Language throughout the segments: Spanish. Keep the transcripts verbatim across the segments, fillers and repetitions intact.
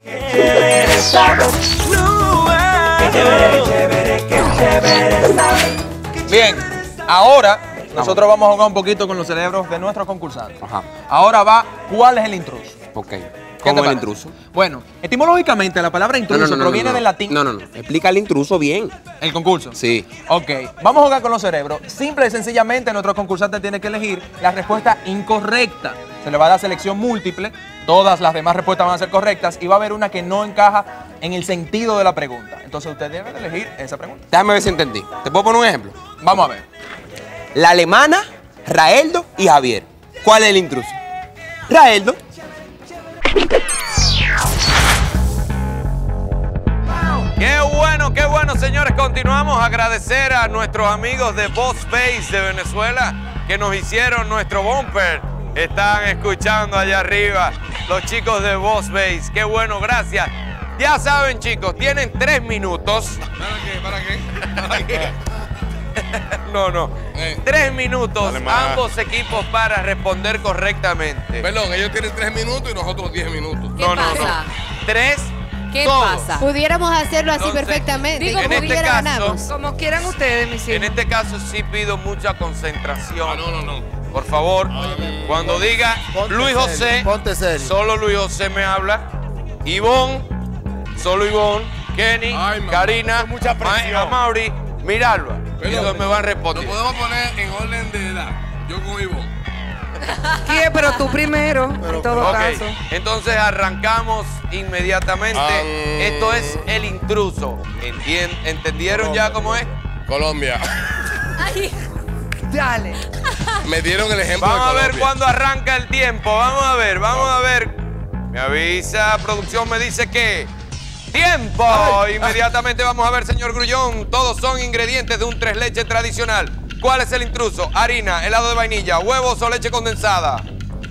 Bien, ahora nosotros vamos a jugar un poquito con los cerebros de nuestros concursantes. Ajá. Ahora va, ¿cuál es el intruso? Ok. ¿Qué ¿Cómo te el parece? intruso? Bueno, etimológicamente la palabra intruso No, no, no, proviene no, no. del latín. No, no, no. Explica el intruso bien. ¿El concurso? Sí. Ok, vamos a jugar con los cerebros. Simple y sencillamente nuestro concursante tiene que elegir la respuesta incorrecta. Se le va a dar selección múltiple, todas las demás respuestas van a ser correctas y va a haber una que no encaja en el sentido de la pregunta. Entonces usted debe de elegir esa pregunta. Déjame ver si entendí. ¿Te puedo poner un ejemplo? Vamos a ver. La alemana, Raeldo y Javier. ¿Cuál es el intruso? Raeldo. Qué bueno, qué bueno, señores. Continuamos a agradecer a nuestros amigos de Boss Base de Venezuela que nos hicieron nuestro bumper. Están escuchando allá arriba los chicos de Boss Base. Qué bueno, gracias. Ya saben, chicos, tienen tres minutos. ¿Para qué? ¿Para qué? ¿Para qué? No, no. Eh. Tres minutos, Dale más. ambos equipos para responder correctamente. Perdón, ellos tienen tres minutos y nosotros diez minutos. ¿Qué No, no, pasa? no. Tres. ¿Qué todos. pasa? Pudiéramos hacerlo así Entonces, perfectamente. digo, y como en este quiera caso, ganamos. Como quieran ustedes, mis En hijos. este caso sí pido mucha concentración. Ah, no, no, no. Por favor, cuando diga Luis José, Ponte serio. solo Luis José me habla. Ivonne, solo Ivonne. Kenny, Ay, mamá, Karina, mucha presión. Ma- Amaury, Miralba. Y Perdón, entonces me van a Nos responder. podemos poner en orden de edad. Yo con Ivonne. ¿Quién? Pero tú primero, en todo Ok, caso. entonces arrancamos inmediatamente. Um, Esto es el intruso. Entien- ¿Entendieron ya cómo es? Colombia. Ay, dale. Me dieron el ejemplo Vamos de a ver Colombia. cuándo arranca el tiempo. Vamos a ver, vamos a ver. Me avisa, producción me dice que... ¡Tiempo! Inmediatamente vamos a ver, señor Grullón. Todos son ingredientes de un tres leches tradicional. ¿Cuál es el intruso? Harina, helado de vainilla, huevos o leche condensada.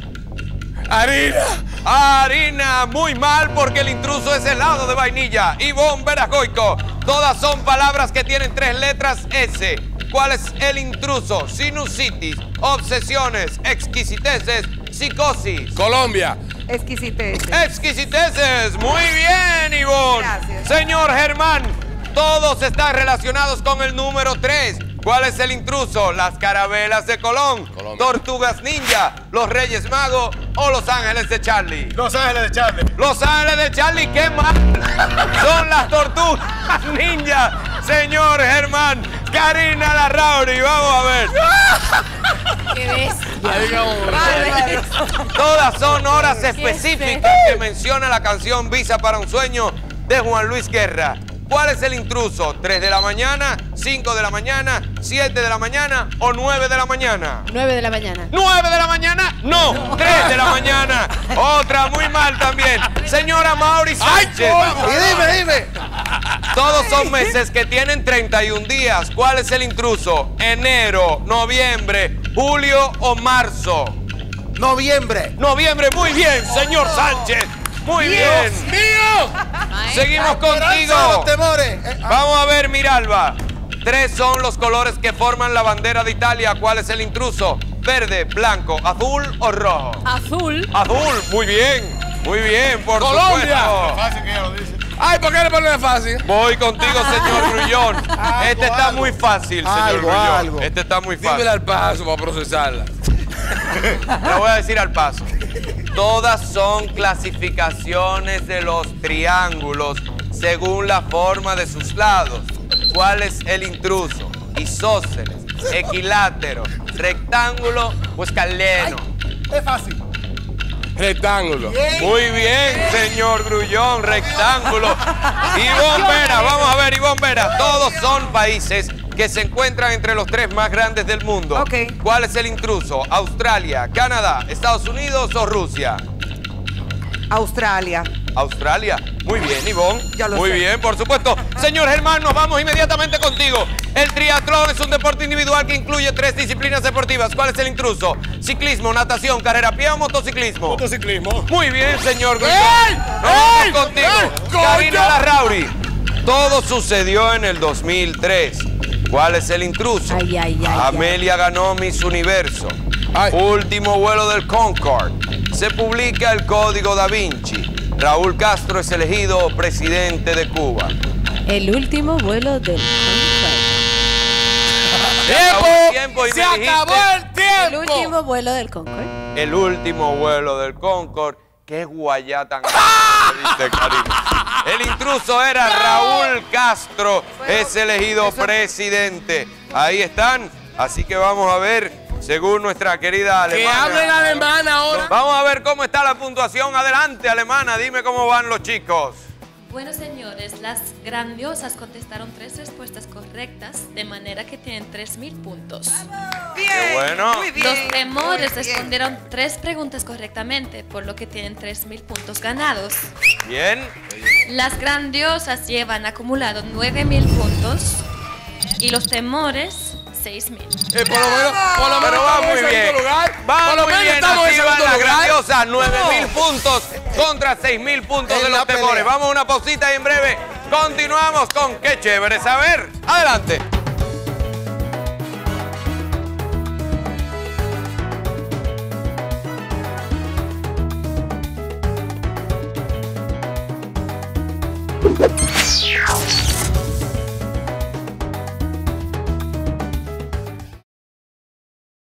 ¡Harina! Harina, muy mal porque el intruso es helado de vainilla. Ivonne Veragoico, todas son palabras que tienen tres letras S. ¿Cuál es el intruso? Sinusitis, obsesiones, exquisiteces, psicosis. Colombia. Exquisitez. Exquisiteces, muy bien, Ivonne. Gracias. Señor Germán, todos están relacionados con el número tres. ¿Cuál es el intruso? Las carabelas de Colón, Colombia. Tortugas Ninja, los Reyes Magos o Los Ángeles de Charlie. Los Ángeles de Charlie. Los Ángeles de Charlie, qué mal. Son las Tortugas Ninja. Señor Germán, Karina Larrauri, vamos a ver. Qué bestia. Vale. Todas son horas específicas feo. que menciona la canción Visa para un sueño de Juan Luis Guerra. ¿Cuál es el intruso? ¿tres de la mañana, cinco de la mañana, siete de la mañana o nueve de la mañana? nueve de la mañana. ¿nueve de la mañana? No, tres de la mañana. Otra muy mal también. Señora Mauri Sánchez. Y dime, dime. Todos son meses que tienen treinta y un días. ¿Cuál es el intruso? ¿Enero, noviembre, julio o marzo? Noviembre. Noviembre, muy bien, señor Sánchez. Muy bien. Seguimos Esperanza de contigo. los temores. Eh, ah, Vamos a ver, Miralba. Tres son los colores que forman la bandera de Italia. ¿Cuál es el intruso? ¿Verde, blanco, azul o rojo? Azul. Azul, muy bien. Muy bien, por Colombia. supuesto. fácil que ella lo dice. Ay, ¿por qué le ponen fácil? Voy contigo, señor Grullón. Este está algo. muy fácil, señor Algo, Grullón. algo. Este está muy fácil. Dímela al paso para procesarla. Le voy a decir al paso. Todas son clasificaciones de los triángulos según la forma de sus lados. ¿Cuál es el intruso? Isósceles, equilátero, rectángulo o escaleno. Es fácil. Rectángulo. Muy bien, señor Grullón, rectángulo. Ivonne Vera, vamos a ver, Ivonne Vera. Todos son países que se encuentran entre los tres más grandes del mundo. Ok. ¿Cuál es el intruso? ¿Australia, Canadá, Estados Unidos o Rusia? Australia. Australia. Muy bien, Ivonne. Ya lo Muy sé. bien, por supuesto. Señor Germán, nos vamos inmediatamente contigo. El triatlón es un deporte individual que incluye tres disciplinas deportivas. ¿Cuál es el intruso? Ciclismo, natación, carrera a pie o motociclismo. Motociclismo. Muy bien, señor Grullón. ¡Ey! Nos vamos ¡Ey! contigo. ¡Ey! Karina ¡Coño! Larrauri. Todo sucedió en el dos mil tres. ¿Cuál es el intruso? Ay, ay, ay, Amelia ganó Miss Universo. Ay. Último vuelo del Concorde. Se publica el Código Da Vinci. Raúl Castro es elegido presidente de Cuba. El último vuelo del Concorde. Se acabó el tiempo y ¡Se me dijiste acabó el El tiempo! último vuelo del Concorde. el último vuelo del Concorde. ¡Qué guayá tan grande! Dice Karina. El intruso era Raúl Castro, es elegido presidente. Ahí están, así que vamos a ver, según nuestra querida Que alemana. hablen alemán ahora. Vamos a ver cómo está la puntuación. Adelante, alemana, dime cómo van los chicos. Bueno, señores, las grandiosas contestaron tres respuestas correctas, de manera que tienen tres mil puntos. Bien. Qué bueno. Muy bien. Los temores muy bien. respondieron tres preguntas correctamente, por lo que tienen tres mil puntos ganados. Bien. Las grandiosas llevan acumulado nueve mil puntos y los temores seis mil. Eh, por lo menos, por lo menos Pero va estamos muy en bien. segundo lugar. Va Por lo muy menos bien. estamos en Así van segundo las lugar. grandiosas. nueve mil No. puntos contra seis mil puntos Es de los la pelea. temores. Vamos a una pausita y en breve continuamos con Qué Chévere Saber. Adelante.